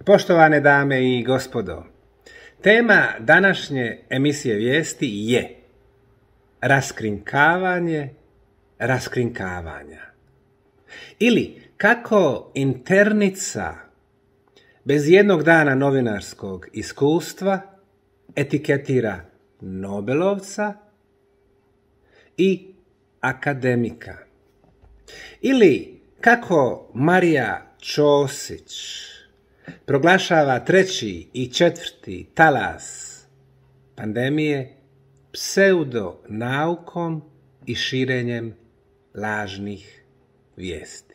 Poštovane dame i gospodo, tema današnje emisije vijesti je raskrinkavanje raskrinkavanja. Ili kako internica bez jednog dana novinarskog iskustva etiketira Nobelovca i akademika. Ili kako Marija Ćosić proglašava treći i četvrti talas pandemije pseudonaukom i širenjem lažnih vijesti.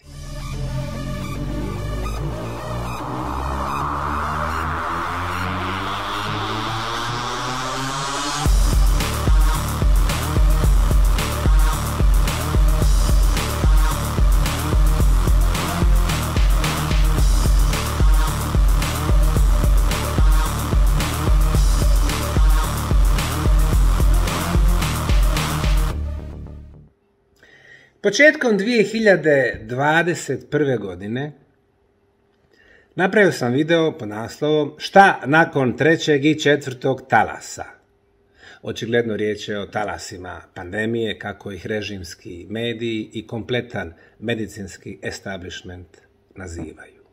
Početkom 2021. godine napravio sam video pod naslovom Šta nakon trećeg i četvrtog talasa. Očigledno riječ je o talasima pandemije, kako ih režimski mediji i kompletan medicinski establishment nazivaju.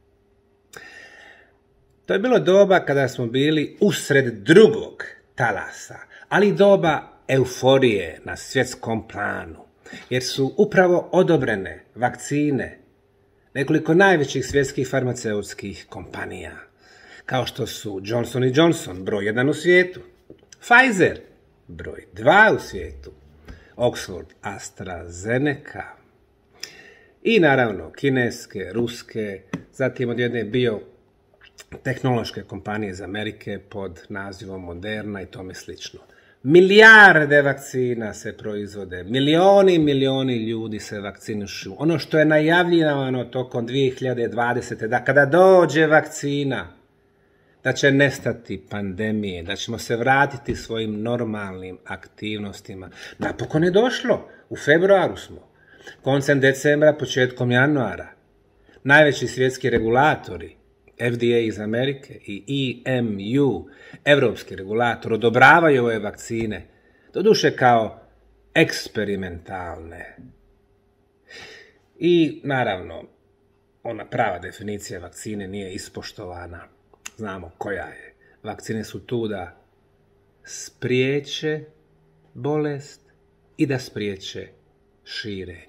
To je bilo doba kada smo bili usred drugog talasa, ali doba euforije na svjetskom planu, jer su upravo odobrene vakcine nekoliko najvećih svjetskih farmaceutskih kompanija, kao što su Johnson & Johnson, broj 1 u svijetu, Pfizer, broj 2 u svijetu, Oxford AstraZeneca i naravno kineske, ruske, zatim od jedne biotehnološke kompanije iz Amerike pod nazivom Moderna i tome slično. Milijarde vakcina se proizvode, milioni ljudi se vakcinišu. Ono što je najavljivano tokom 2020. da kada dođe vakcina, da će nestati pandemije, da ćemo se vratiti svojim normalnim aktivnostima. Napokon je došlo, u februaru smo, koncem decembra, početkom januara. Najveći svjetski regulatori, FDA iz Amerike i EMU, evropski regulator, odobravaju ove vakcine, doduše kao eksperimentalne. I naravno, ona prava definicija vakcine nije ispoštovana. Znamo koja je. Vakcine su tu da spriječe bolest i da spriječe širenje.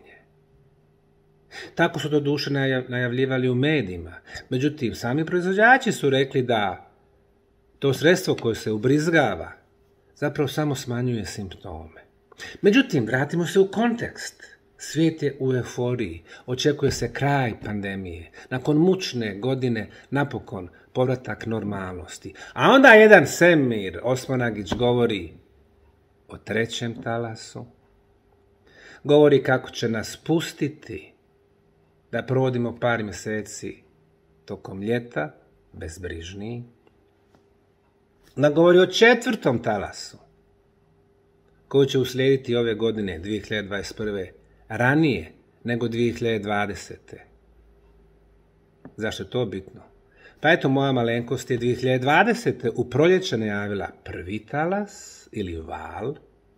Tako su doduše najavljivali u medijima. Međutim, sami proizvođači su rekli da to sredstvo koje se ubrizgava zapravo samo smanjuje simptome. Međutim, vratimo se u kontekst. Svijet je u euforiji. Očekuje se kraj pandemije. Nakon mučne godine napokon povratak normalnosti. A onda jedan Semir Osmanagić govori o trećem talasu. Govori kako će nas pustiti da provodimo par mjeseci tokom ljeta, bezbrižniji. Da govori o četvrtom talasu, koji će uslijediti ove godine, 2021. ranije nego 2020. Zašto je to bitno? Pa eto, moja malenkost je 2020. u proljeće najavila prvi talas ili val,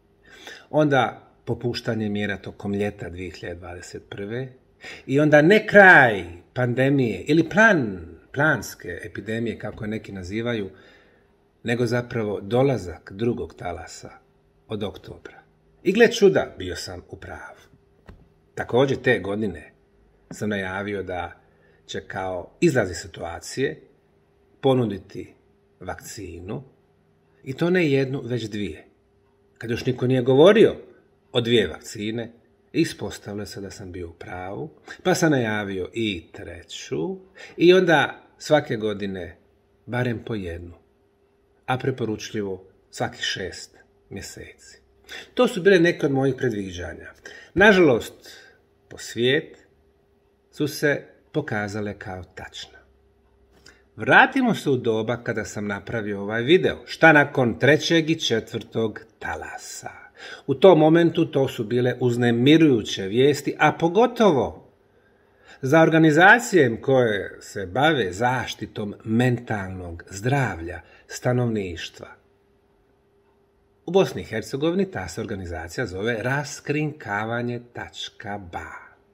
onda popuštanje mjera tokom ljeta 2021. I onda ne kraj pandemije ili planske epidemije, kako je neki nazivaju, nego zapravo dolazak drugog talasa od oktobra. I gle čuda, bio sam u pravu. Također te godine sam najavio da će kao izlaz iz situacije ponuditi vakcinu, i to ne jednu, već dvije. Kad još niko nije govorio o dvije vakcine, ispostavilo se da sam bio u pravu, pa sam najavio i treću, i onda svake godine barem po jednu, a preporučljivo svakih 6 mjeseci. To su bile neke od mojih predviđanja. Nažalost, po svijet su se pokazale kao tačna. Vratimo se u doba kada sam napravio ovaj video. Šta nakon trećeg i četvrtog talasa? U tom momentu to su bile uznemirujuće vijesti, a pogotovo za organizacije koje se bave zaštitom mentalnog zdravlja stanovništva. U Bosni i Hercegovini ta se organizacija zove Raskrinkavanje.ba.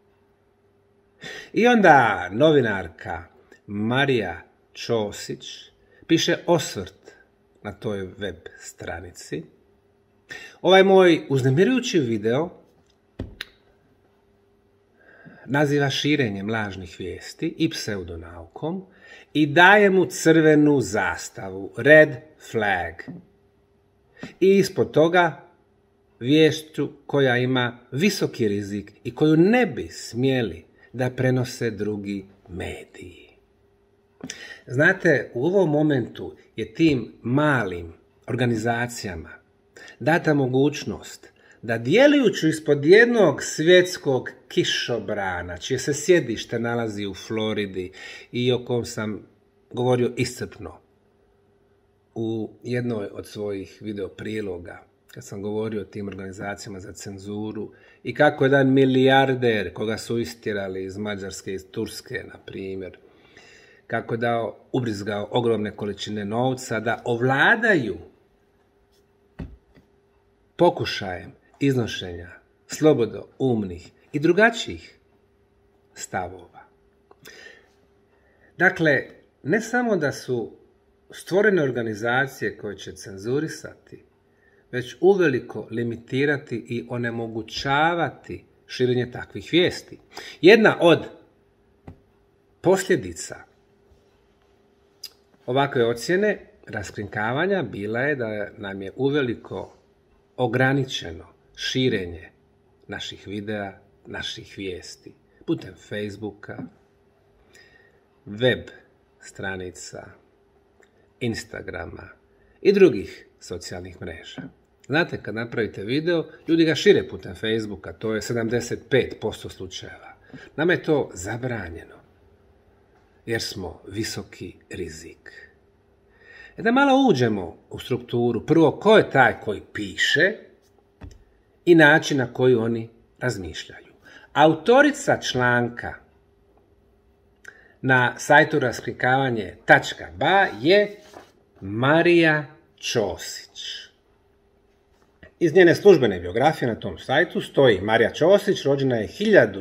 I onda novinarka Marija Ćosić piše osvrt na toj web stranici. Ovaj moj uznemirujući video naziva širenjem lažnih vijesti i pseudonaukom i daje mu crvenu zastavu, red flag. I ispod toga viješću koja ima visoki rizik i koju ne bi smjeli da prenose drugi mediji. Znate, u ovom momentu je tim malim organizacijama data mogućnost da djelujući ispod jednog svjetskog kišobrana, čije se sjedište nalazi u Floridi i o kom sam govorio iscrpno u jednoj od svojih video priloga, kad sam govorio o tim organizacijama za cenzuru i kako jedan milijarder koga su istjerali iz Mađarske i iz Turske, na primjer, kako je ubrizgao ogromne količine novca da ovladaju pokušajem iznošenja slobodoumnih i drugačijih stavova. Dakle, ne samo da su stvorene organizacije koje će cenzurisati, već uveliko limitirati i onemogućavati širenje takvih vijesti. Jedna od posljedica ovakve ocjene raskrinkavanja bila je da nam je uveliko ograničeno širenje naših videa, naših vijesti putem Facebooka, web stranica, Instagrama i drugih socijalnih mreža. Znate, kad napravite video, ljudi ga šire putem Facebooka, to je 75% slučajeva. Nama je to zabranjeno, jer smo visoki rizik. Da malo uđemo u strukturu, prvo, ko je taj koji piše i način na koji oni razmišljaju. Autorica članka na sajtu raskrinkavanje.ba je Marija Ćosić. Iz njene službene biografije na tom sajtu stoji: Marija Ćosić rođena je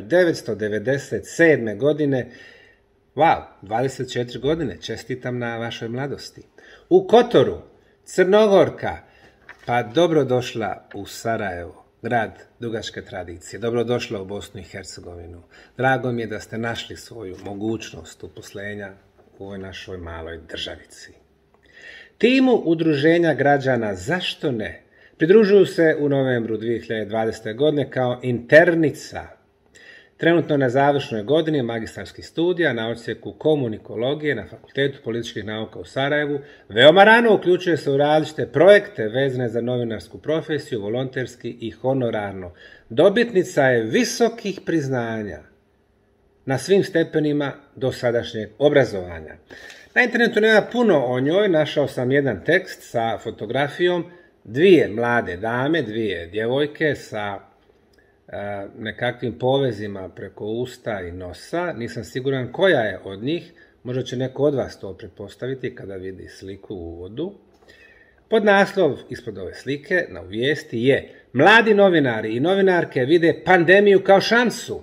1997. godine. Wow, 24 godine, čestitam na vašoj mladosti. U Kotoru, Crnogorka, pa dobrodošla u Sarajevo, grad dugačke tradicije. Dobrodošla u Bosnu i Hercegovinu. Drago mi je da ste našli svoju mogućnost uposlenja u ovoj našoj maloj državici. Timu udruženja građana Zašto ne pridružuju se u novembru 2020. godine kao internica. Trenutno na završnoj godini magistarskih studija na odsjeku komunikologije na Fakultetu političkih nauka u Sarajevu. Veoma rano uključuje se u različite projekte vezane za novinarsku profesiju, volonterski i honorarno. Dobitnica je visokih priznanja na svim stepenima dosadašnjeg obrazovanja. Na internetu nema puno o njoj, našao sam jedan tekst sa fotografijom dvije mlade dame, dvije djevojke sa nekakvim povezima preko usta i nosa. Nisam siguran koja je od njih, možda će neko od vas to pretpostaviti kada vidi sliku u uvodu. Podnaslov ispod ove slike na vijesti je: Mladi novinari i novinarke vide pandemiju kao šansu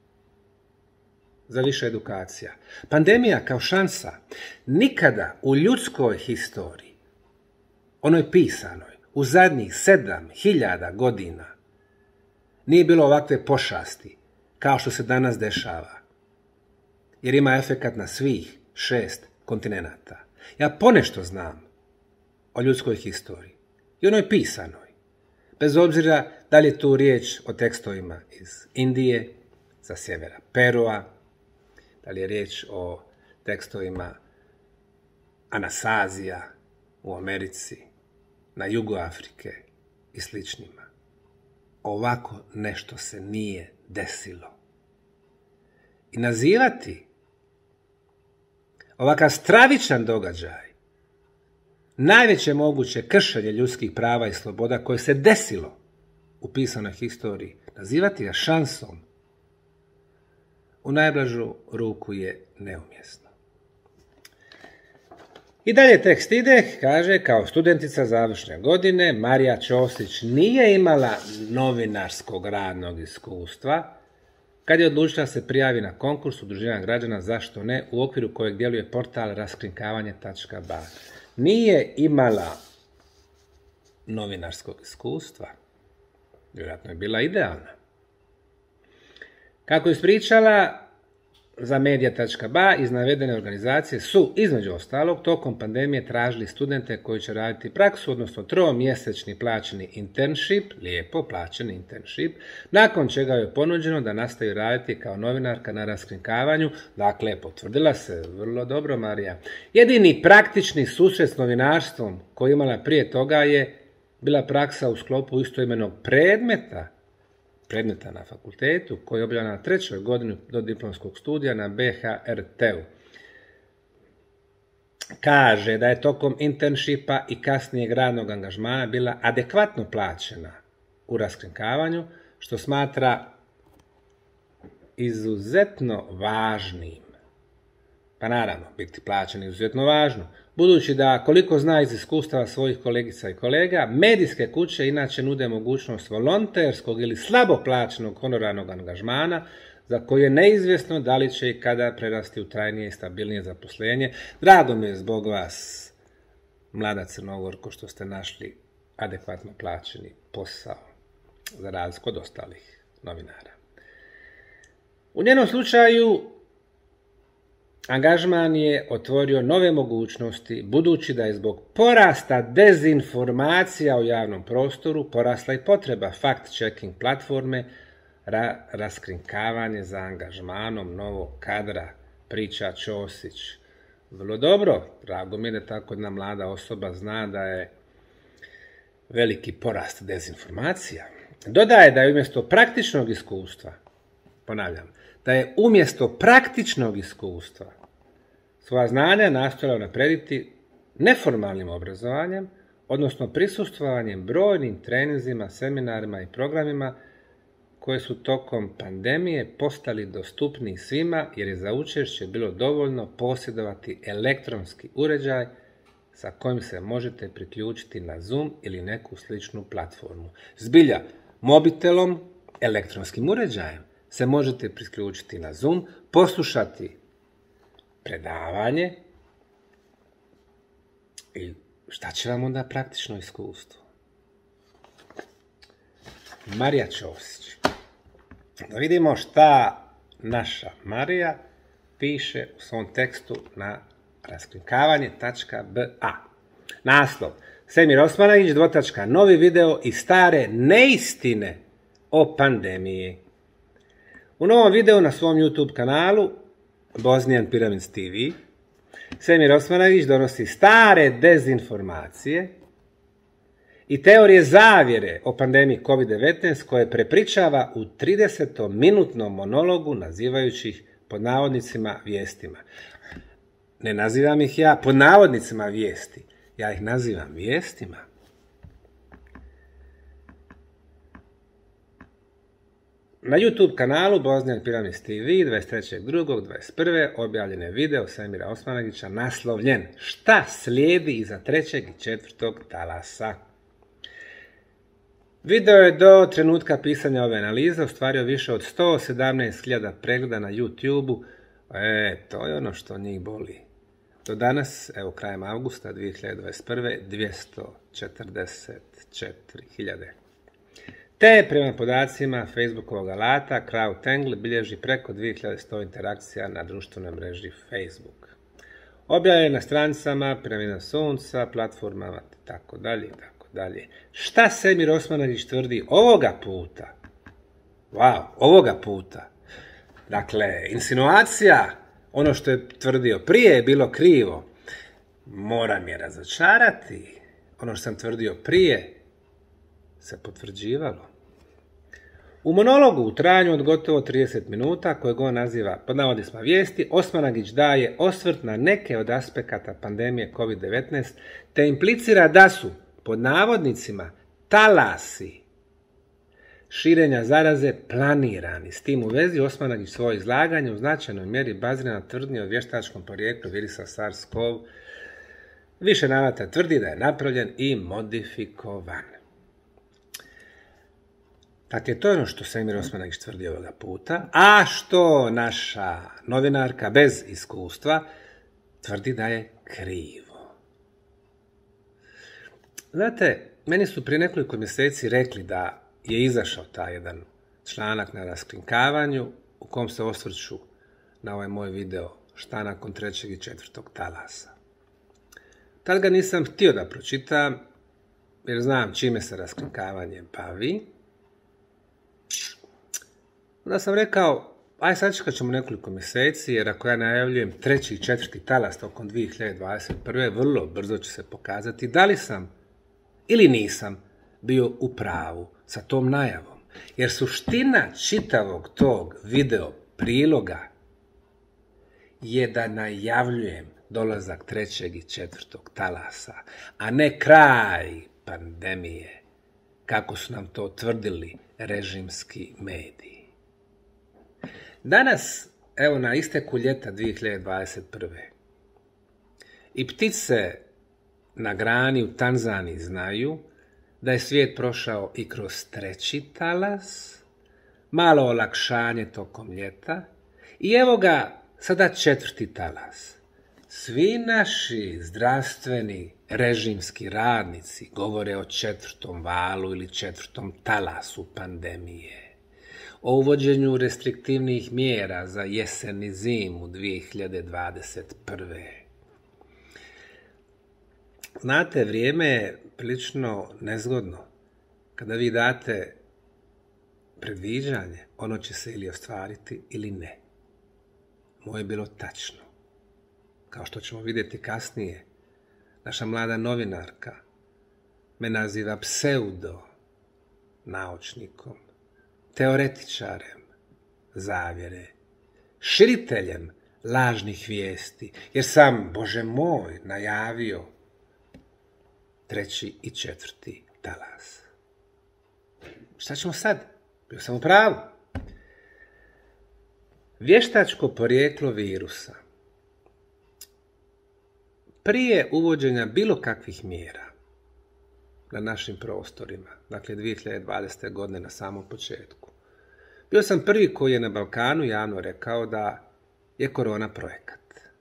za više edukacija. Pandemija kao šansa. Nikada u ljudskoj historiji, onoj pisanoj, u zadnjih 7000 godina, nije bilo ovakve pošasti kao što se danas dešava. Jer ima efekat na svih 6 kontinenata. Ja ponešto znam o ljudskoj historiji i onoj pisanoj. Bez obzira da li je tu riječ o tekstovima iz Indije, sa sjevera Perua, da li je riječ o tekstovima Anasazija u Americi, na jugu Afrike i sličnima. Ovako nešto se nije desilo. I nazivati ovakav stravičan događaj najveće moguće kršenje ljudskih prava i sloboda koje se desilo u pisanoj historiji, nazivati ga šansom, u najblažu ruku je neumjesno. I dalje tekst ide, kaže, kao studentica završne godine, Marija Ćosić nije imala novinarskog radnog iskustva kad je odlučila se prijavi na konkurs udruženja građana Zašto ne, u okviru kojeg djeluje portal raskrinkavanje.ba. Nije imala novinarskog iskustva. Vjerojatno je bila idealna. Kako je ispričala za Media.ba, iz navedene organizacije su, između ostalog, tokom pandemije tražili studente koji će raditi praksu, odnosno 3-mjesečni plaćeni internship, lijepo plaćeni internship, nakon čega je ponuđeno da nastavi raditi kao novinarka na raskrinkavanju. Dakle, potvrdila se vrlo dobro Marija. Jedini praktični susret s novinarstvom koji je imala prije toga je bila praksa u sklopu istoimenog predmeta na fakultetu, koji je objavljena na 3. godini do diplomskog studija na BHRT-u. Kaže da je tokom internshipa i kasnijeg radnog angažmana bila adekvatno plaćena u raskrinkavanju, što smatra izuzetno važnim. Pa naravno, biti plaćen je izuzetno važno, budući da, koliko zna iz iskustava svojih kolegica i kolega, medijske kuće inače nude mogućnost volonterskog ili slabo plaćenog honorarnog angažmana, za koje je neizvjesno da li će i kada prerasti u trajnije i stabilnije zaposlenje. Drago mi je zbog vas, mlada Crnogorko, što ste našli adekvatno plaćeni posao, za razliku od ostalih novinara. U njenom slučaju, angažman je otvorio nove mogućnosti, budući da je zbog porasta dezinformacija u javnom prostoru porasla i potreba fact-checking platforme, raskrinkavanje za angažmanom novog kadra, priča Ćosić. Vrlo dobro, drago mi je da tako jedna mlada osoba zna da je veliki porast dezinformacija. Dodaje da je umjesto praktičnog iskustva, ponavljam, da je umjesto praktičnog iskustva svoja znanja nastojala unaprijediti neformalnim obrazovanjem, odnosno prisustvovanjem brojnim treninzima, seminarima i programima koje su tokom pandemije postali dostupni svima, jer je za učešće bilo dovoljno posjedovati elektronski uređaj sa kojim se možete priključiti na Zoom ili neku sličnu platformu. Zbilja, mobitelom, elektronskim uređajem se možete priključiti na Zoom, poslušati predavanje i šta će vam onda praktično iskustvo? Marija Ćosić. Da vidimo šta naša Marija piše u svom tekstu na raskrinkavanje.ba. Naslov: Semir Osmanagić, novi video i stare neistine o pandemiji. U novom videu na svom YouTube kanalu Bosnian Pyramids TV Semir Osmanagić donosi stare dezinformacije i teorije zavjere o pandemiji COVID-19 koje prepričava u 30-minutnom monologu nazivajući ih pod navodnicima vijestima. Ne nazivam ih ja pod navodnicima vijesti, ja ih nazivam vijestima. Na YouTube kanalu Bosnian Pyramids TV 23.2.21. objavljen je video Semira Osmanagića naslovljen Šta slijedi iza 3. i 4. talasa. Video je do trenutka pisanja ove analize ostvario više od 117.000 pregleda na YouTube-u. To je ono što njih boli. Do danas, evo krajem avgusta 2021. 244.000. Te, prema podacima Facebookovog alata, CrowdTangle bilježi preko 2100 interakcija na društvenoj mreži Facebook. Objavljen je na stranicama Piramida Sunca, platformama itd. Šta Semir Osmanagić tvrdi ovoga puta? Ovoga puta. Dakle, insinuacija, ono što je tvrdio prije je bilo krivo. Moram je razočarati. Ono što sam tvrdio prije se potvrđivalo. U monologu u trajanju od gotovo 30 minuta, kojeg on naziva pod navodnicima vijesti, Osmanagić daje osvrt na neke od aspekata pandemije COVID-19, te implicira da su, pod navodnicima, talasi širenja zaraze planirani. S tim u vezi Osmanagić svoje izlaganje u značajnoj mjeri bazira na tvrdnji o vještačkom porijeklu virusa SARS-CoV. Više navrata tvrdi da je napravljen i modifikovan. Dakle, to je ono što Semir Osmanagić tvrdi ovoga puta, a što naša novinarka bez iskustva tvrdi da je krivo. Znate, meni su prije nekoliko mjeseci rekli da je izašao taj jedan članak na raskrinkavanju u kom se osvrću na ovaj moj video šta nakon 3. i 4. talasa. Tad ga nisam htio da pročitam, jer znam čime se raskrinkavanje bavi. Onda sam rekao, aj sačekat ćemo nekoliko mjeseci, jer ako ja najavljujem 3. i 4. talas tokom 2021. vrlo brzo će se pokazati da li sam ili nisam bio u pravu sa tom najavom. Jer suština čitavog tog video priloga je da najavljujem dolazak 3. i 4. talasa, a ne kraj pandemije, kako su nam to tvrdili režimski mediji. Danas, evo na isteku ljeta 2021. i ptice na grani u Tanzaniji znaju da je svijet prošao i kroz 3. talas, malo olakšanje tokom ljeta i evo ga sada 4. talas. Svi naši zdravstveni režimski radnici govore o 4. valu ili 4. talasu pandemije, o uvođenju restriktivnih mjera za jesen i zimu 2021. Znate, vrijeme je prilično nezgodno. Kada vi date predviđanje, ono će se ili ostvariti ili ne. Moje je bilo tačno. Kao što ćemo vidjeti kasnije, naša mlada novinarka me naziva pseudo-naučnikom, teoretičarem zavjere, širiteljem lažnih vijesti, jer sam, Bože moj, najavio 3. i 4. talas. Šta ćemo sad? Bio sam u pravu. Vještačko porijeklo virusa. Prije uvođenja bilo kakvih mjera na našim prostorima, dakle 2020. godine na samom početku, bio sam prvi koji je na Balkanu javno rekao da je korona projekat.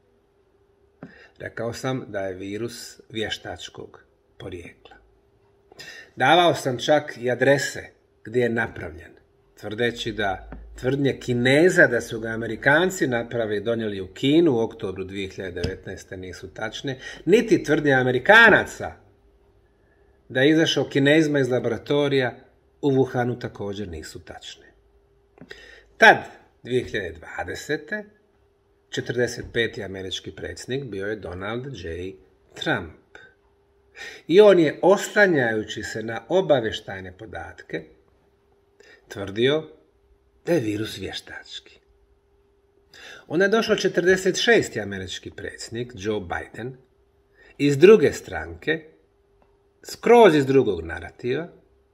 Rekao sam da je virus vještačkog porijekla. Davao sam čak i adrese gdje je napravljen, tvrdeći da tvrdnje Kineza da su ga Amerikanci napravili i donijeli u Kinu u oktobru 2019. nisu tačne, niti tvrdnje Amerikanaca da je izašao Kinezima iz laboratorija u Wuhanu također nisu tačne. Tad, 2020. 45. američki predsjednik bio je Donald J. Trump. I on je, oslanjajući se na obavještajne podatke, tvrdio da je virus vještački. Onda je došao 46. američki predsjednik Joe Biden iz druge stranke, skroz iz drugog narativa,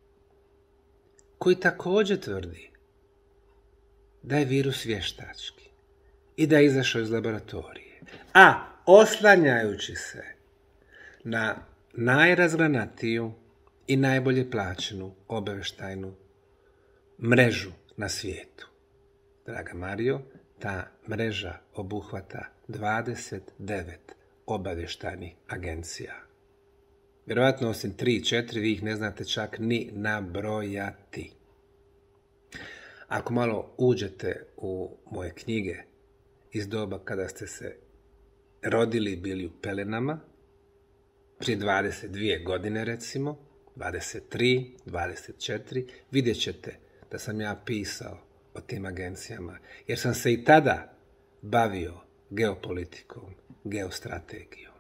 koji također tvrdi da je virus vještački i da je izašao iz laboratorije. A oslanjajući se na najrazgranatiju i najbolje plaćenu obavještajnu mrežu na svijetu. Draga Mario, ta mreža obuhvata 29 obavještajnih agencija. Vjerovatno osim 3-4 vi ih ne znate čak ni nabrojati. Ako malo uđete u moje knjige iz doba kada ste se rodili i bili u pelenama, prije 22 godine recimo, 23, 24, vidjet ćete da sam ja pisao o tim agencijama, jer sam se i tada bavio geopolitikom, geostrategijom.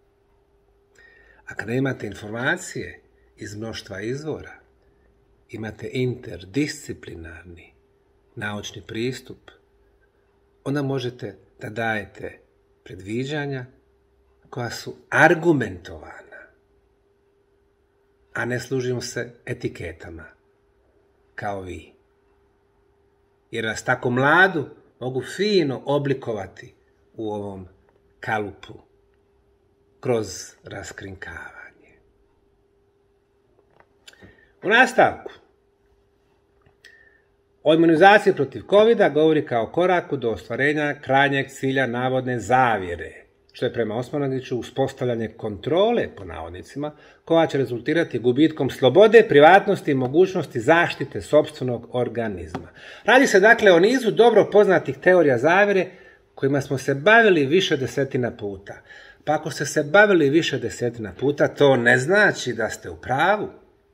A kada imate informacije iz mnoštva izvora, imate interdisciplinarni naučni pristup, onda možete da dajete predviđanja koja su argumentovana, a ne služimo se etiketama kao vi. Jer nas tako mladu mogu fino oblikovati u ovom kalupu kroz raskrinkavanje. U nastavku, o imunizaciji protiv COVID-a govori kao koraku do ostvarenja krajnjeg cilja navodne zavjere, što je prema Osmanagiću uspostavljanje kontrole, po navodnicima, koja će rezultirati gubitkom slobode, privatnosti i mogućnosti zaštite sopstvenog organizma. Radi se dakle o nizu dobro poznatih teorija zavjere kojima smo se bavili više desetina puta. Pa ako ste se bavili više desetina puta, to ne znači da ste u pravu.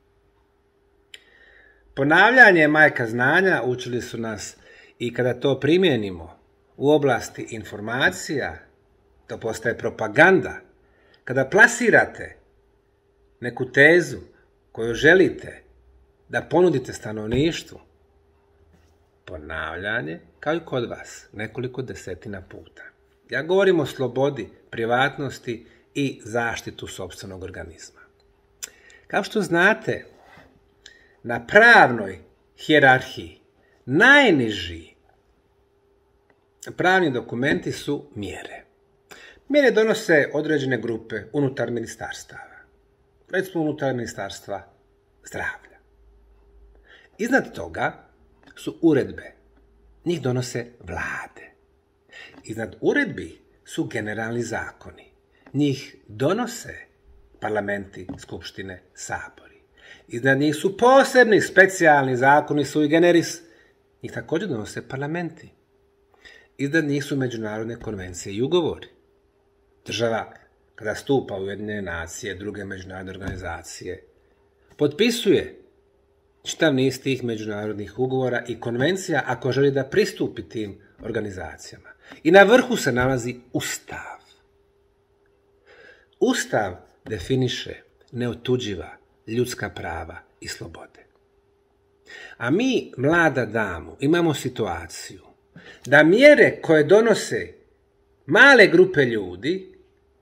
Ponavljanje je majka znanja, učili su nas, i kada to primijenimo u oblasti informacija, to postaje propaganda. Kada plasirate neku tezu koju želite da ponudite stanovništvu, ponavljanje, kao i kod vas, nekoliko desetina puta. Ja govorim o slobodi, privatnosti i zaštitu sopstvenog organizma. Kao što znate, na pravnoj hijerarhiji najniži pravni dokumenti su mjere. Mjere donose određene grupe unutar ministarstava. Recimo unutar ministarstva zdravlja. Iznad toga su uredbe. Njih donose vlade. Iznad uredbi su generalni zakoni. Njih donose parlamenti, skupštine, sabori. Iznad njih su posebni specijalni zakoni sui generis. Njih također donose parlamenti. Iznad njih su međunarodne konvencije i ugovori. Država, kada stupa u Ujedinjene nacije, druge međunarodne organizacije, potpisuje čitav niz tih međunarodnih ugovora i konvencija ako želi da pristupi tim organizacijama. I na vrhu se nalazi Ustav. Ustav definiše neotuđiva ljudska prava i slobode. A mi, mlada damu, imamo situaciju da mjere koje donose male grupe ljudi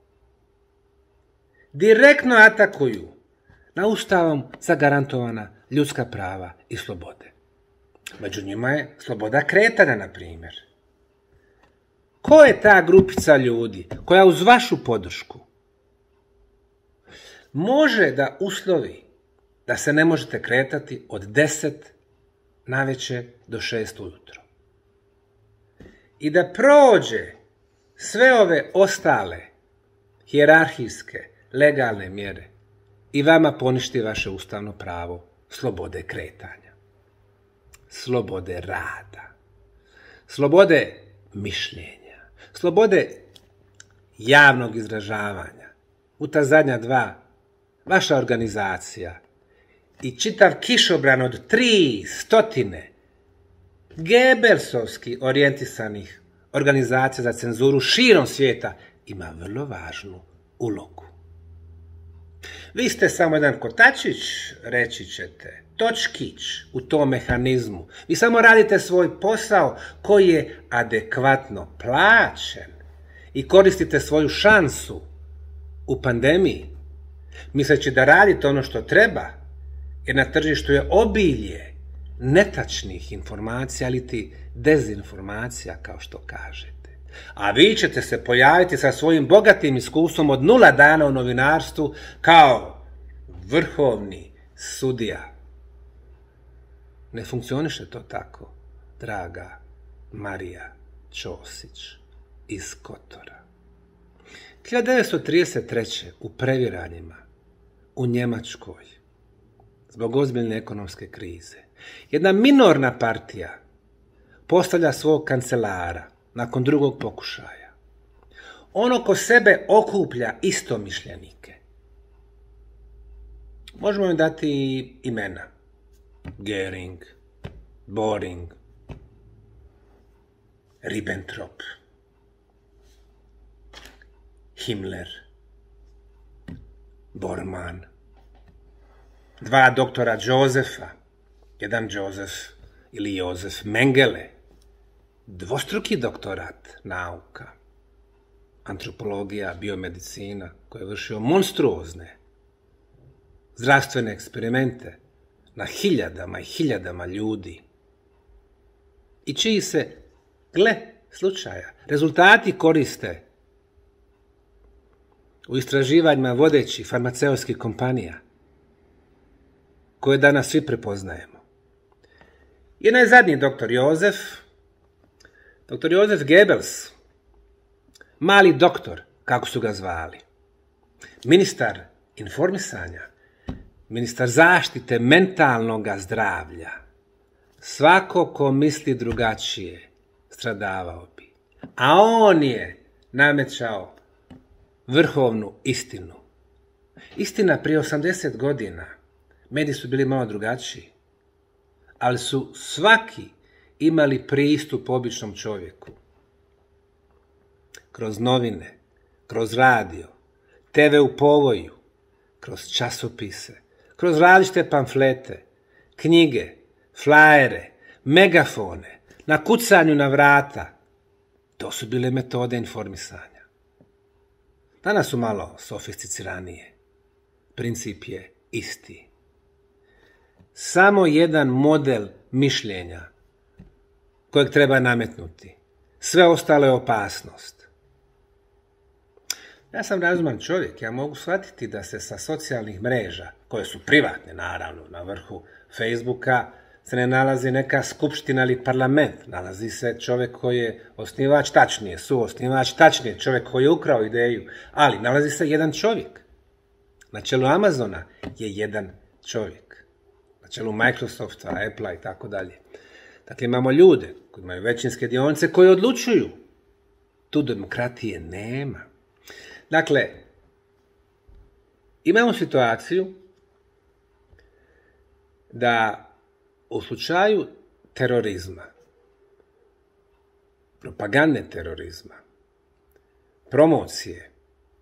direktno atakuju na Ustavom zagarantovana ljudska prava i slobode. Među njima je sloboda kretanja, na primjer. Ko je ta grupica ljudi koja uz vašu podršku može da uslovi da se ne možete kretati od 10 navečer do 6 ujutro? I da prođe sve ove ostale hijerarhijske, legalne mjere i vama poništi vaše ustavno pravo slobode kretanja, slobode rada, slobode mišljenja, slobode javnog izražavanja. U ta zadnja dva, vaša organizacija i čitav kišobran od 300 Gebelsovski orijentisanih organizacija za cenzuru širom svijeta ima vrlo važnu ulogu. Vi ste samo jedan kotačić, reći ćete, točkić u tom mehanizmu. Vi samo radite svoj posao koji je adekvatno plaćen i koristite svoju šansu u pandemiji, misleći da radite ono što treba, jer na tržištu je obilje netačnih informacija, ali ti dezinformacija, kao što kažete. A vi ćete se pojaviti sa svojim bogatim iskustvom od 0 dana u novinarstvu kao vrhovni sudija. Ne funkcioniše to tako, draga Marija Ćosić iz Kotora. 1933. u previranjima u Njemačkoj, zbog ozbiljne ekonomske krize, jedna minorna partija postavlja svog kancelara nakon drugog pokušaja. Ono ko sebe okuplja istomišljenike. Možemo im dati imena. Göring, Boring, Ribbentrop, Himmler, Bormann, 2 doktora Josefa, jedan Josef ili Josef Mengele, dvostruki doktorat nauka, antropologija, biomedicina, koji je vršio monstruozne zdravstvene eksperimente na hiljadama i hiljadama ljudi i čiji se, gle slučaja, rezultati koriste u istraživanjima vodećih farmaceutskih kompanija koje danas svi prepoznajemo. I najzadnji doktor Jozef Goebbels, mali doktor, kako su ga zvali, ministar informisanja, ministar zaštite mentalnog zdravlja. Svako ko misli drugačije stradavao bi. A on je namećao vrhovnu istinu. Istina, prije 80 godina mediji su bili malo drugačiji, ali su svaki imali pristup običnom čovjeku. Kroz novine, kroz radio, TV u povoju, kroz časopise, kroz različite pamflete, knjige, flajere, megafone, na kucanju na vrata. To su bile metode informisanja. Danas su malo sofisticiranije. Princip je isti. Samo jedan model mišljenja kojeg treba nametnuti. Sve ostalo je opasnost. Ja sam razuman čovjek, ja mogu shvatiti da se sa socijalnih mreža, koje su privatne naravno, na vrhu Facebooka se ne nalazi neka skupština ili parlament, nalazi se čovjek koji je osnivač, tačnije, suosnivač, tačnije, čovjek koji je ukrao ideju, ali nalazi se jedan čovjek. Na čelu Amazona je jedan čovjek. Na čelu Microsofta, Applea i tako dalje. Dakle, imamo ljude koji imaju većinske dionice koji odlučuju. Tu demokratije nema. Dakle, imamo situaciju da u slučaju terorizma, propagande terorizma, promocije,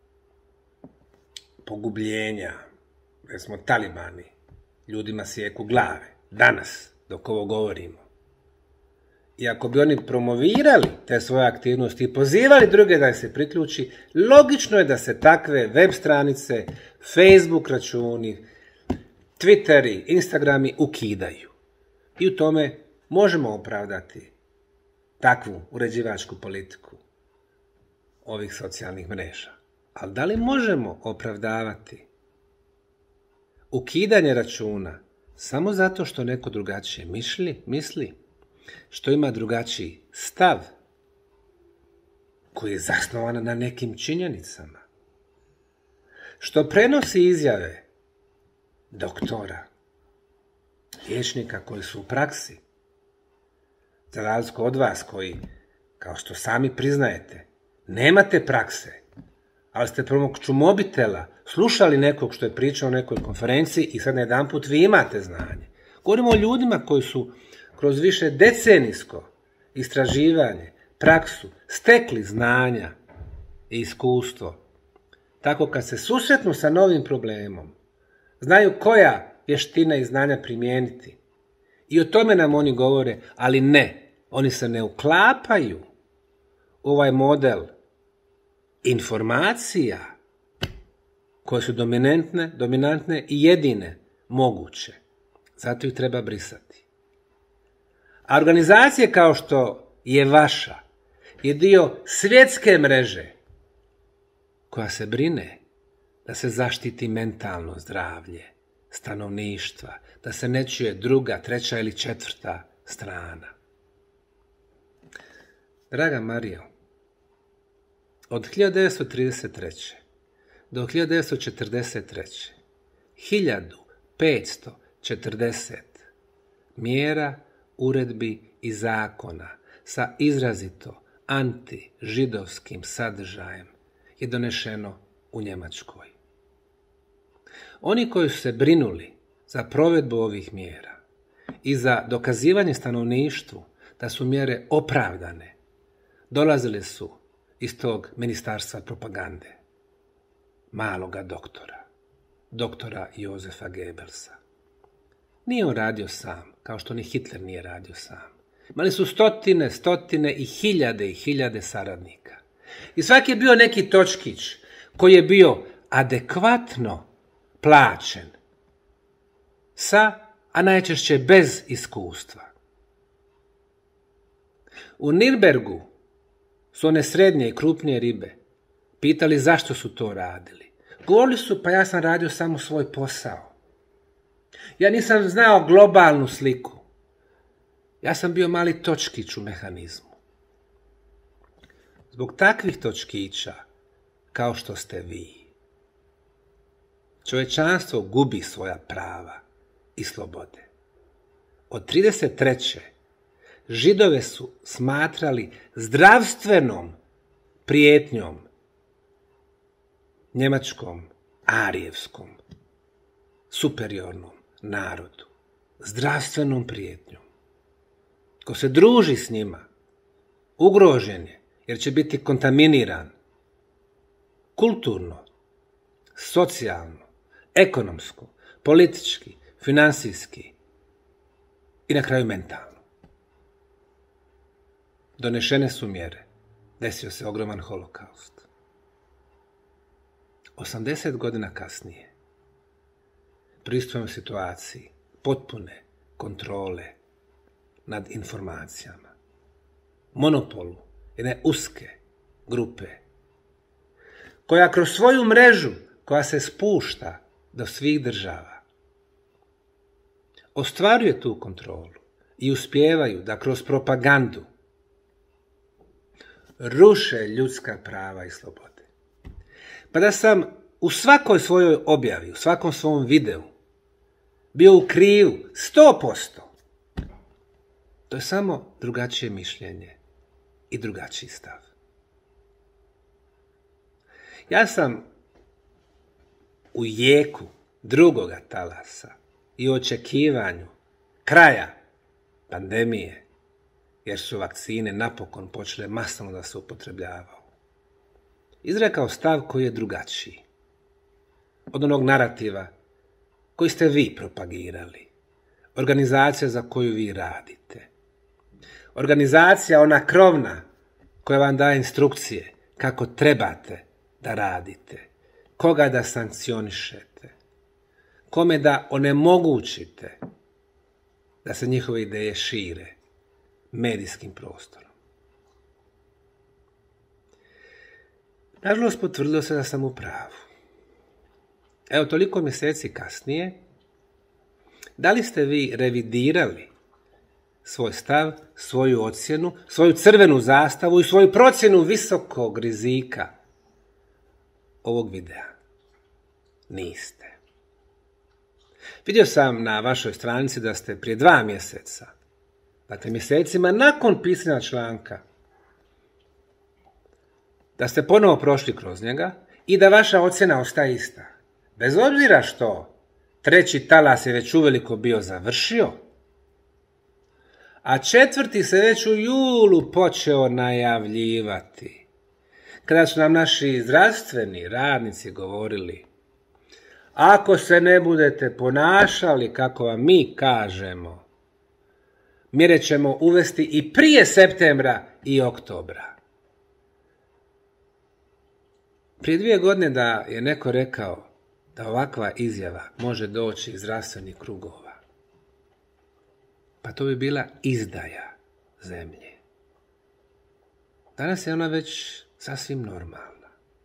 pogubljenja, recimo talibani, ljudima sjeku glave, danas, dok ovo govorimo. I ako bi oni promovirali te svoje aktivnosti i pozivali druge da se priključi, logično je da se takve web stranice, Facebook računi, Twitteri, Instagrami ukidaju. I u tome možemo opravdati takvu uređivačku politiku ovih socijalnih mreža. Ali da li možemo opravdavati ukidanje računa samo zato što neko drugačije misli, što ima drugačiji stav koji je zasnovan na nekim činjenicama, što prenosi izjave doktora, liječnika koji su u praksi, za razliku od vas koji, kao što sami priznajete, nemate prakse, ali ste pomoću mobitela slušali nekog što je pričao o nekoj konferenciji i sad najedanput vi imate znanje. Govorimo o ljudima koji su kroz više decenijsko istraživanje, praksu, stekli znanja i iskustvo. Tako kad se susretnu sa novim problemom, znaju koja vještina i znanja primijeniti. I o tome nam oni govore, ali ne, oni se ne uklapaju u ovaj model informacija koje su dominantne i jedine moguće. Zato ih treba brisati. A organizacije kao što je vaša je dio svjetske mreže koja se brine da se zaštiti mentalno zdravlje stanovništva, da se ne čuje druga, treća ili četvrta strana. Draga Marijo, od 1933. do 1943. 1540 mjera, uredbi i zakona sa izrazito antižidovskim sadržajem je donešeno u Njemačkoj. Oni koji su se brinuli za provedbu ovih mjera i za dokazivanje stanovništvu da su mjere opravdane, dolazili su iz tog ministarstva propagande, maloga doktora Jozefa Goebbelsa. Nije on radio sam, kao što ni Hitler nije radio sam. Imali su stotine i hiljade saradnika. I svaki je bio neki točkić koji je bio adekvatno plaćen sa a najčešće bez iskustva. U Nürnbergu su one srednje i krupnije ribe pitali zašto su to radili. Govorili su, pa ja sam radio samo svoj posao. Ja nisam znao globalnu sliku. Ja sam bio mali točkić u mehanizmu. Zbog takvih točkića, kao što ste vi, čovječanstvo gubi svoja prava i slobode. Od 33. Židove su smatrali zdravstvenom prijetnjom njemačkom, arijevskom, superiornom narodu. Zdravstvenom prijetnjom. Ko se druži s njima, ugrožen je, jer će biti kontaminiran kulturno, socijalno, ekonomsko, politički, financijski i na kraju mentalno. Donešene su mjere. Desio se ogroman holokaust. 80 godina kasnije pristupujemo situaciji potpune kontrole nad informacijama. Monopolu jedne uske grupe koja kroz svoju mrežu koja se spušta do svih država ostvaruje tu kontrolu i uspijevaju da kroz propagandu ruše ljudska prava i slobode. Pa da sam u svakoj svojoj objavi, u svakom svom videu bio u krivu 100%, to je samo drugačije mišljenje i drugačiji stav. Ja sam u jeku drugoga talasa i očekivanju kraja pandemije, jer su vakcine napokon počele masovno da se upotrebljavaju, izrekao stav koji je drugačiji od onog narativa koji ste vi propagirali, organizacija za koju vi radite, organizacija ona krovna koja vam daje instrukcije kako trebate da radite, koga da sankcionišete, kome da onemogućite da se njihove ideje šire medijskim prostorom. Nažalost, potvrdilo se da sam u pravu. Evo, toliko mjeseci kasnije, da li ste vi revidirali svoj stav, svoju ocjenu, svoju crvenu zastavu i svoju procjenu visokog rizika ovog videa? Niste. Vidio sam na vašoj stranici da ste prije 2 mjeseca, dakle mjesecima nakon pisanja članka, da ste ponovo prošli kroz njega i da vaša ocjena ostaje ista. Bez obzira što 3. talas je već uveliko bio završio, a 4. se već u julu počeo najavljivati. Kada su nam naši zdravstveni radnici govorili, ako se ne budete ponašali kako vam mi kažemo, mjere ćemo uvesti i prije septembra i oktobra. Prije 2 godine da je neko rekao da ovakva izjava može doći iz zdravstvenih krugova, pa to bi bila izdaja zemlje. Danas je ona već sasvim normalna.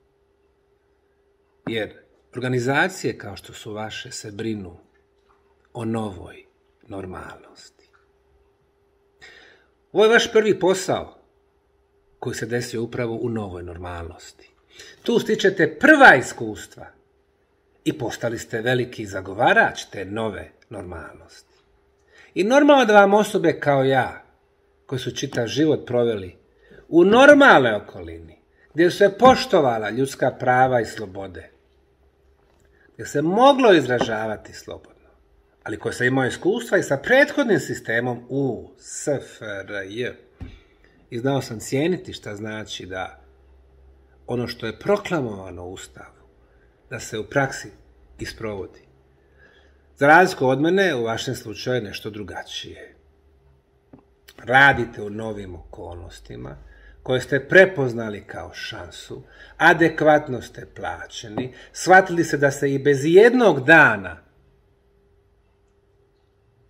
Jer organizacije kao što su vaše se brinu o novoj normalnosti. Ovo je vaš prvi posao koji se desio upravo u novoj normalnosti. Tu stičete prva iskustva i postali ste veliki zagovarač te nove normalnosti. I normalno da vam osobe kao ja, koji su čitav život proveli u normalnoj okolini, gdje su se poštovala ljudska prava i slobode, gdje se moglo izražavati slobodno, ali koji sam imao iskustva i sa prethodnim sistemom u SFRJ. I znao sam cijeniti šta znači da ono što je proklamovano u Ustavu, da se u praksi isprovodi. Za razliku od mene, u vašem slučaju nešto drugačije. Radite u novim okolnostima koje ste prepoznali kao šansu, adekvatno ste plaćeni, shvatili ste da se i bez jednog dana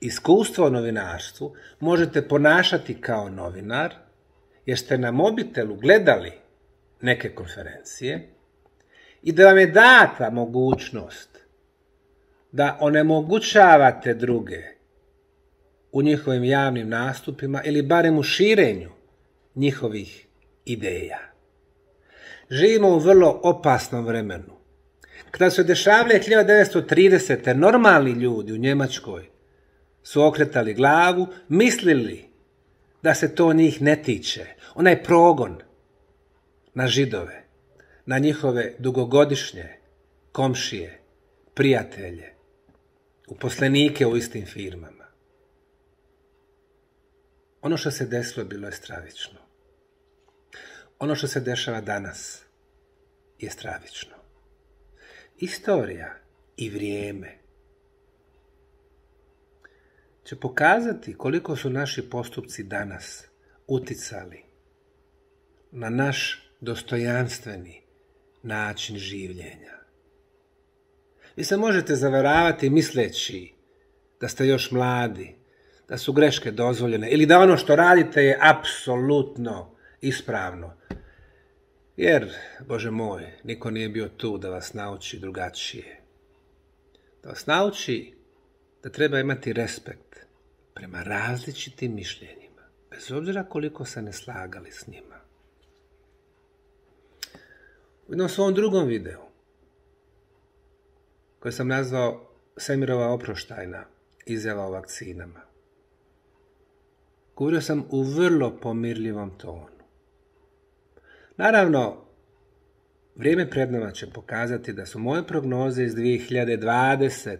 iskustvo u novinarstvu možete ponašati kao novinar, jer ste na mobitelu gledali neke konferencije i da vam je data mogućnost da onemogućavate druge u njihovim javnim nastupima ili barem u širenju njihovih ideja. Živimo u vrlo opasnom vremenu. Kada su dešavale 1930. normalni ljudi u Njemačkoj su okretali glavu, mislili da se to njih ne tiče. Onaj progon na Židove, na njihove dugogodišnje komšije, prijatelje, uposlenike u istim firmama. Ono što se desilo bilo je stravično. Ono što se dešava danas je stravično. Istorija i vrijeme će pokazati koliko su naši postupci danas uticali na naš dostojanstveni način življenja. Vi se možete zavaravati misleći da ste još mladi, da su greške dozvoljene ili da ono što radite je apsolutno ispravno. Jer, Bože moj, niko nije bio tu da vas nauči drugačije. Da vas nauči da treba imati respekt prema različitim mišljenjima, bez obzira koliko se ne slagali s njima. U jednom svom drugom videu, koji sam nazvao Semirova oproštajna izjava o vakcinama, govorio sam u vrlo pomirljivom tonu. Naravno, vrijeme pred nama će pokazati da su moje prognoze iz 2020.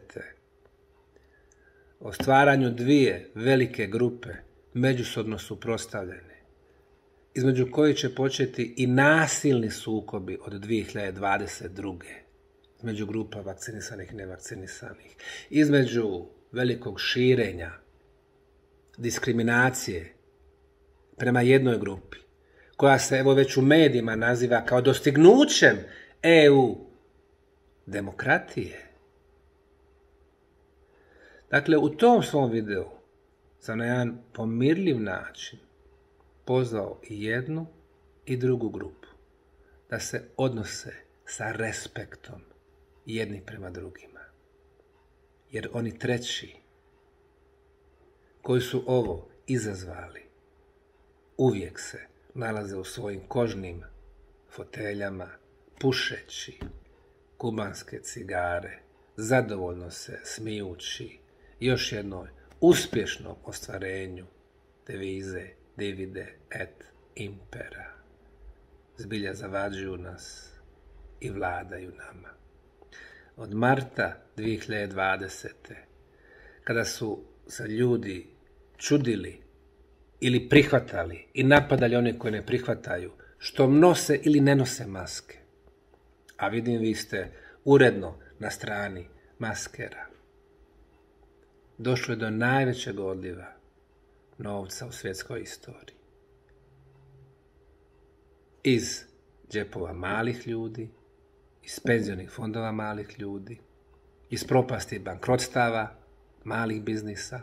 o stvaranju dvije velike grupe međusobno suprotstavljene, između kojih će početi i nasilni sukobi od 2022. između grupa vakcinisanih i nevakcinisanih, između velikog širenja, diskriminacije prema jednoj grupi, koja se evo već u medijima naziva kao dostignućem EU demokratije. Dakle, u tom svom videu sam na jedan pomirljiv način pozvao i jednu i drugu grupu da se odnose sa respektom jedni prema drugima. Jer oni treći koji su ovo izazvali uvijek se nalaze u svojim kožnim foteljama, pušeći kubanske cigare, zadovoljno se smijući još jednoj uspješnom ostvarenju devize divide et impera. Zbilja zavađuju nas i vladaju nama. Od marta 2020. kada su se ljudi čudili ili prihvatali i napadali one koji ne prihvataju, što nose ili ne nose maske. A vidim, vi ste uredno na strani maskera. Došlo je do najvećeg odliva novca u svjetskoj istoriji. Iz džepova malih ljudi, iz penzionih fondova malih ljudi, iz propasti bankrotstava malih biznisa,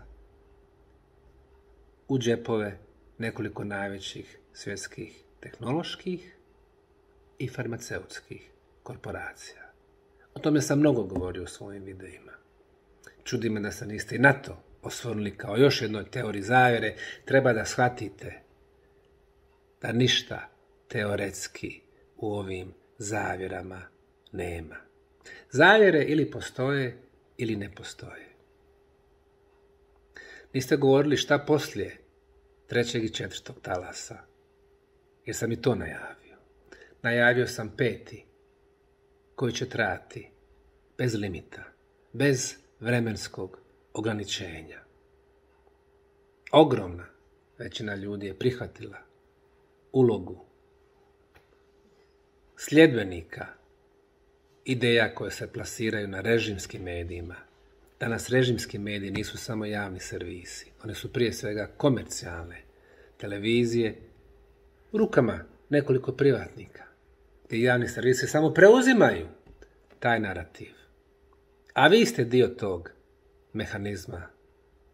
u džepove nekoliko najvećih svjetskih tehnoloških i farmaceutskih korporacija. O tome sam mnogo govorio u svojim videima. Čudi me da se niste i na to osvrnuli kao još jednoj teoriji zavjere. Treba da shvatite da ništa teoretski u ovim zavjerama nema. Zavjere ili postoje ili ne postoje. Niste govorili šta poslije 3. i 4. talasa, jer sam i to najavio. Najavio sam 5. koji će trajati bez limita, bez vremenskog ograničenja. Ogromna većina ljudi je prihvatila ulogu sljedbenika ideja koje se plasiraju na režimskim medijima. Danas režimski mediji nisu samo javni servisi. One su prije svega komercijalne televizije u rukama nekoliko privatnika. Ti javni servisi samo preuzimaju taj narativ. A vi ste dio tog mehanizma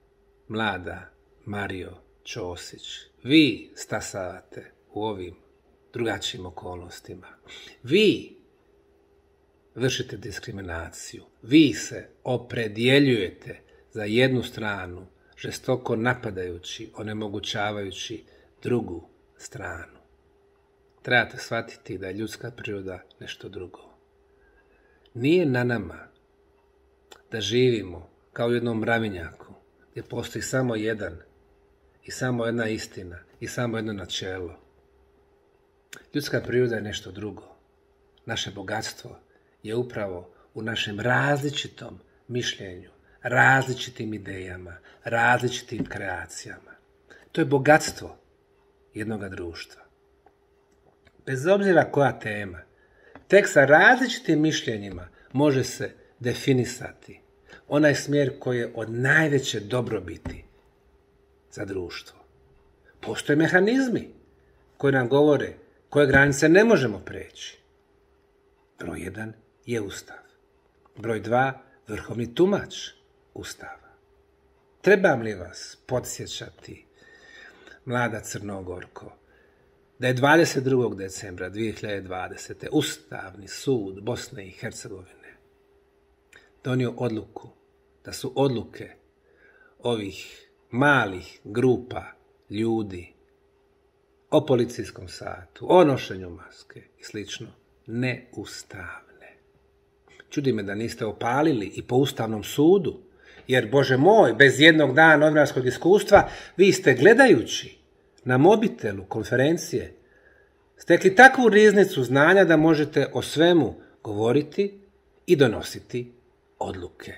mlada Mario Ćosić, vi stasavate u ovim drugačijim okolnostima. Vi vršite diskriminaciju. Vi se opredjeljujete za jednu stranu, žestoko napadajući, onemogućavajući drugu stranu. Trebate shvatiti da je ljudska priroda nešto drugo. Nije na nama da živimo kao u jednom mravinjaku, gdje postoji samo jedan i samo jedna istina i samo jedno načelo. Ljudska priroda je nešto drugo. Naše bogatstvo je upravo u našem različitom mišljenju, različitim idejama, različitim kreacijama. To je bogatstvo jednoga društva. Bez obzira koja tema, tek sa različitim mišljenjima može se definisati onaj smjer koji je od najveće dobrobiti za društvo. Postoje mehanizmi koji nam govore koje granice ne možemo preći. Broj 1 je Ustav. Broj 2, vrhovni tumač Ustava. Trebam li vas podsjećati, mlada Crnogorko, da je 22. decembra 2020. Ustavni sud Bosne i Hercegovine donio odluku da su odluke ovih malih grupa ljudi o policijskom satu, o nošenju maske i slično neustavne. Čudi me da niste opalili i po Ustavnom sudu, jer, Bože moj, bez jednog dana novinarskog iskustva, vi ste gledajući na mobitelu konferencije stekli takvu riznicu znanja da možete o svemu govoriti i donositi odluke.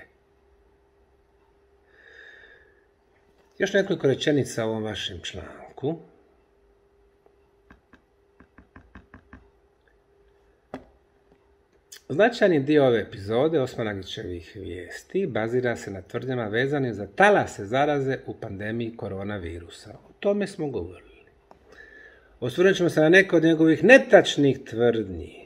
Još nekoliko rečenica o ovom vašem članku. Značajni dio ove epizode Osmanagićevih vijesti bazira se na tvrdnjama vezanim za talase zaraze u pandemiji koronavirusa. O tome smo govorili. Osvrnut ćemo se na neke od njegovih netačnih tvrdnji.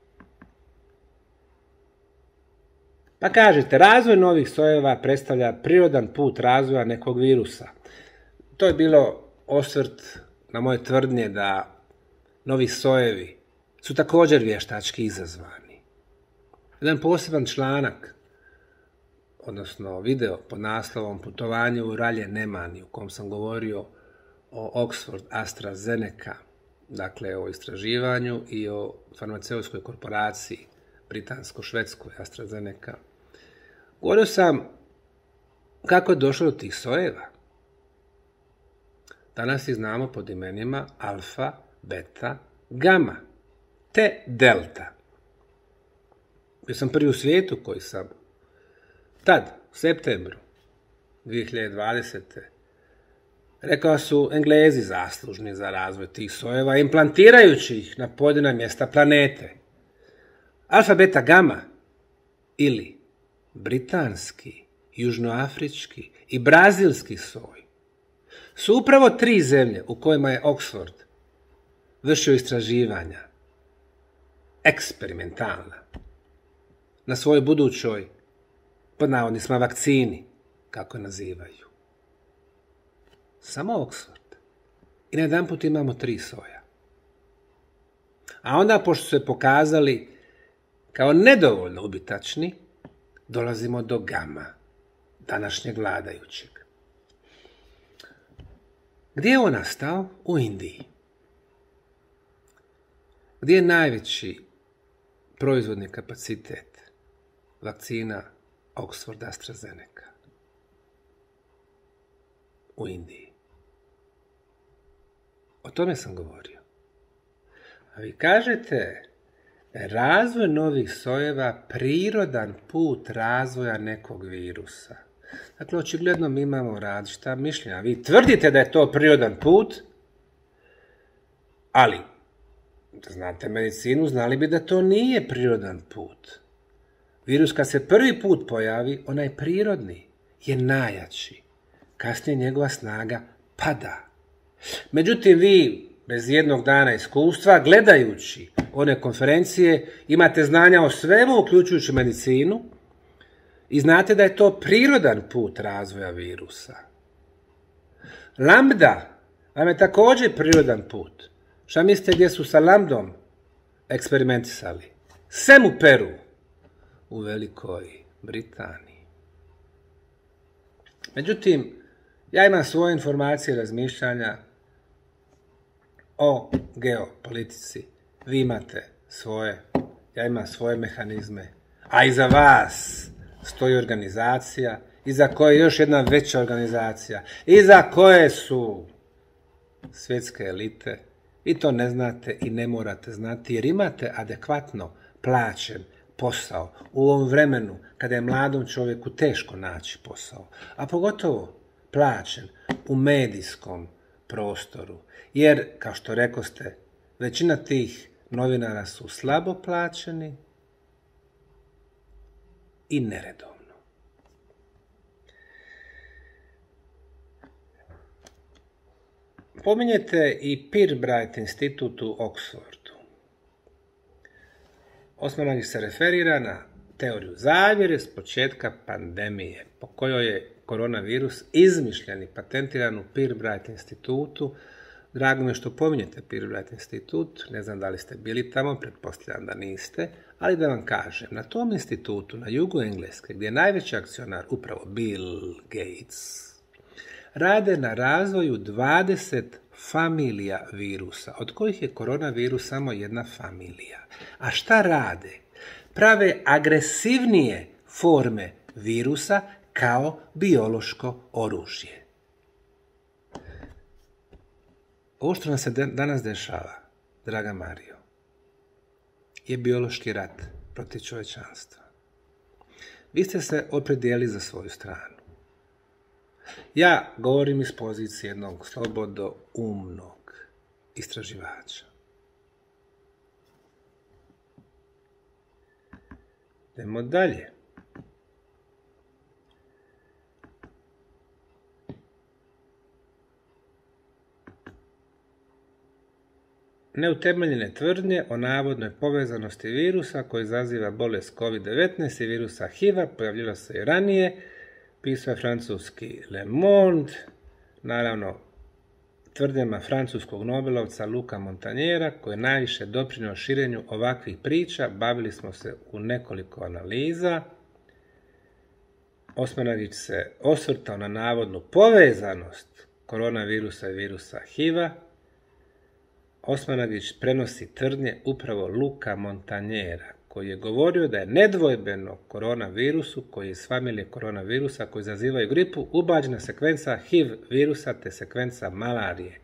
Pa kažete, razvoj novih sojeva predstavlja prirodan put razvoja nekog virusa. To je bilo osvrt na moje tvrdnje da novi sojevi su također vještački izazvani. Jedan poseban članak, odnosno video pod naslovom Putovanje u ralje Nemani, u kom sam govorio o Oxford AstraZeneca, dakle o istraživanju i o farmaceutskoj korporaciji britansko-švedskoj AstraZeneca. Govorio sam kako je došlo do tih sojeva. Danas ih znamo pod imenima alfa, beta, gama, te delta. Bio sam prvi u svijetu koji sam tad, u septembru 2020. rekao su Englezi zaslužni za razvoj tih sojeva, implantirajući ih na pojedina mjesta planete. Alfa, beta, gama ili britanski, južnoafrički i brazilski soj su upravo 3 zemlje u kojima je Oxford vršio istraživanja eksperimentalna na svojoj budućoj, pod navodnicima, vakcini, kako je nazivaju. Samo Oxford. I na jedan put imamo 3 soja. A onda, pošto su se pokazali kao nedovoljno ubitačni, dolazimo do gama, današnjeg vladajućeg. Gdje je on nastao? U Indiji. Gdje je najveći proizvodni kapacitet vakcina Oxford AstraZeneca? U Indiji. O tome sam govorio. A vi kažete, razvoj novih sojeva prirodan put razvoja nekog virusa. Dakle, očigledno mi imamo različita mišljenja. Vi tvrdite da je to prirodan put, ali, da znate medicinu, znali bi da to nije prirodan put. Virus kad se prvi put pojavi, onaj prirodni je najjači. Kasnije njegova snaga pada. Međutim, vi, bez jednog dana iskustva, gledajući one konferencije, imate znanja o svemu, uključujući medicinu, i znate da je to prirodan put razvoja virusa. Lambda vam je također prirodan put. Šta mislite gdje su sa lambdom eksperimentisali? Sem u Peru, u Velikoj Britaniji. Međutim, ja imam svoje informacije i razmišljanja o geopolitici. Vi imate svoje, ja imam svoje mehanizme, a iza vas stoji organizacija, iza koje je još jedna veća organizacija, iza koje su svjetske elite. I to ne znate i ne morate znati, jer imate adekvatno plaćen posao u ovom vremenu kada je mladom čovjeku teško naći posao, a pogotovo plaćen u medijskom prostoru, jer, kao što rekoste, većina tih novinara su slabo plaćeni i neredovno. Pominjete i Pirbright institut u Oxfordu. Osmanagić se referira na teoriju zavjere s početka pandemije, po kojoj je koronavirus izmišljen i patentiran u Pirbright institutu. Drago mi je što pominjete Pirbright institut, ne znam da li ste bili tamo, pretpostavljam da niste, ali da vam kažem, na tom institutu, na jugu Engleske, gdje je najveći akcionar upravo Bill Gates, rade na razvoju 20 familija virusa, od kojih je koronavirus samo jedna familija. A šta rade? Prave agresivnije forme virusa kao biološko oružje. Ovo što nam se danas dešava, draga Mario, je biološki rat protiv čovječanstva. Vi ste se opredijelili za svoju stranu. Ja govorim iz pozicije jednog slobodoumnog istraživača. Idemo dalje. Neutemeljene tvrdnje o navodnoj povezanosti virusa koji izaziva bolest COVID-19 i virusa HIV-a pojavljila se i ranije. Pisao je francuski Le Monde, naravno tvrdnjama francuskog nobelovca Luca Montagnera, koji je najviše doprinio širenju ovakvih priča. Bavili smo se u nekoliko analiza. Osmanagić se osvrtao na navodnu povezanost koronavirusa i virusa HIV-a. Osmanagić prenosi tvrdnje upravo Luca Montagnera, koji je govorio da je nedvojbeno koronavirusu, koji je iz familije koronavirusa koji izazivaju gripu, ubačena sekvenca HIV virusa te sekvenca malarije.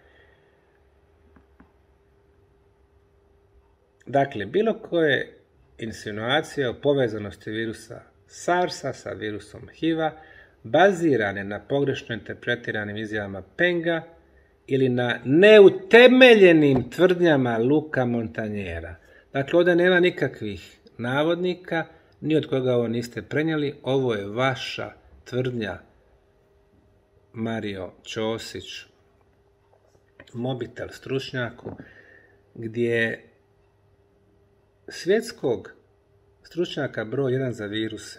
Dakle, bilo koje insinuacije o povezanosti virusa SARS-a sa virusom HIV-a bazirane na pogrešno interpretiranim izjavama Penga ili na neutemeljenim tvrdnjama Luca Montagnera. Dakle, ovdje nema nikakvih navodnika, ni od koga ovo niste prenijeli. Ovo je vaša tvrdnja, Mario Ćosić, mobitel stručnjaku, gdje svjetskog stručnjaka broj 1 za viruse,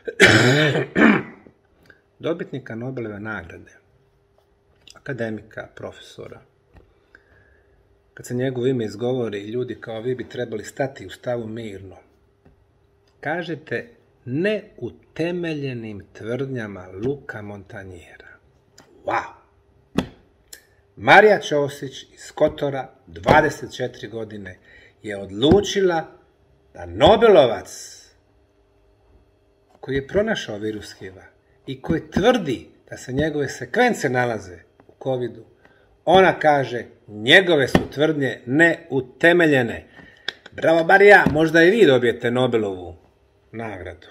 dobitnika Nobelove nagrade, akademika, profesora, kad se njegovo ime izgovori, ljudi kao vi bi trebali stati u stavu mirno. Kažete neutemeljenim tvrdnjama Luca Montagnera. Wow! Marija Ćosić iz Kotora, 24 godine, je odlučila da Nobelovac, koji je pronašao virus HIV-a i koji tvrdi da se njegove sekvence nalaze u COVID-u, ona kaže, njegove su tvrdnje neutemeljene. Bravo, Marija, možda i vi dobijete Nobelovu nagradu.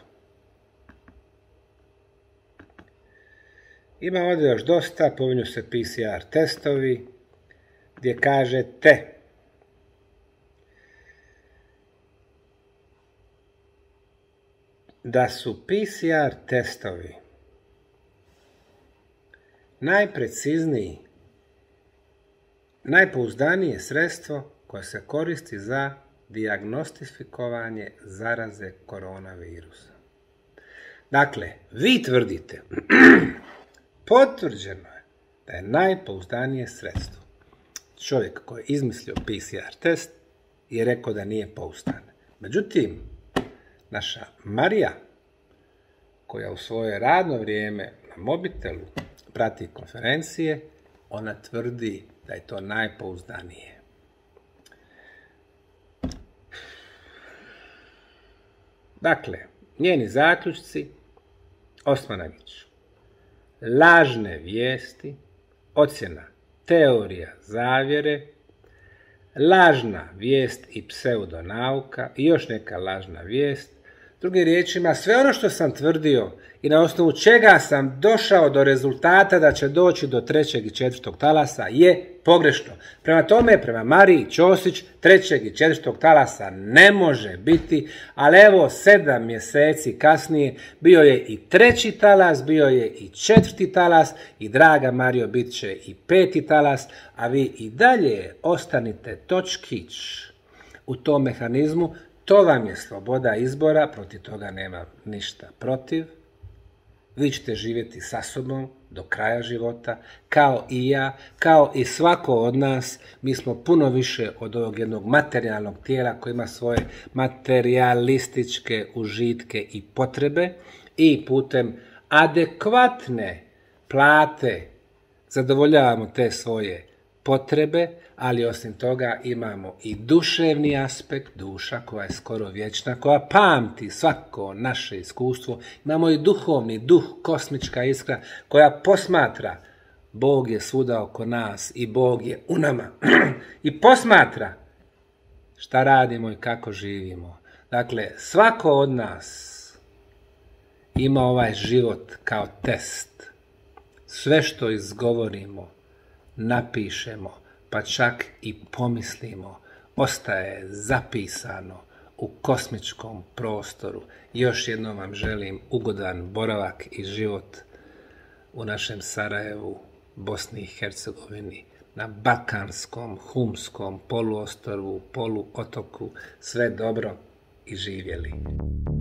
Ima ovdje još dosta, pominju se PCR testovi, gdje kažete da su PCR testovi najprecizniji, najpouzdanije sredstvo koje se koristi za dijagnostifikovanje zaraze koronavirusa. Dakle, vi tvrdite, potvrđeno je da je najpouzdanije sredstvo. Čovjek koji je izmislio PCR test je rekao da nije pouzdan. Međutim, naša Marija, koja u svoje radno vrijeme na mobitelu prati konferencije, ona tvrdi da je to najpouzdanije. Dakle, njeni zaključci: Osmanagić, lažne vijesti, ocjena teorija zavjere, lažna vijest i pseudonauka i još neka lažna vijest. Drugim riječima, sve ono što sam tvrdio i na osnovu čega sam došao do rezultata da će doći do 3. i 4. talasa je pogrešno. Prema tome, prema Mariji Ćosić, 3. i 4. talasa ne može biti, ali evo 7 mjeseci kasnije bio je i 3. talas, bio je i 4. talas i draga Mario, bit će i 5. talas, a vi i dalje ostanite točkić u tom mehanizmu. To vam je sloboda izbora, protiv toga nema ništa protiv. Vi ćete živjeti sa sobom do kraja života, kao i ja, kao i svako od nas. Mi smo puno više od ovog jednog materijalnog tijela koji ima svoje materijalističke užitke i potrebe i putem adekvatne plate zadovoljavamo te svoje potrebe, ali osim toga imamo i duševni aspekt, duša koja je skoro vječna, koja pamti svako naše iskustvo. Imamo i duhovni duh, kosmička iskra koja posmatra. Bog je svuda oko nas i Bog je u nama. I posmatra šta radimo i kako živimo. Dakle, svako od nas ima ovaj život kao test. Sve što izgovorimo, napišemo, pa čak i pomislimo, ostaje zapisano u kosmičkom prostoru. Još jednom vam želim ugodan boravak i život u našem Sarajevu, Bosni i Hercegovini, na Balkanskom, Humskom poluostrvu, poluotoku. Sve dobro i živjeli.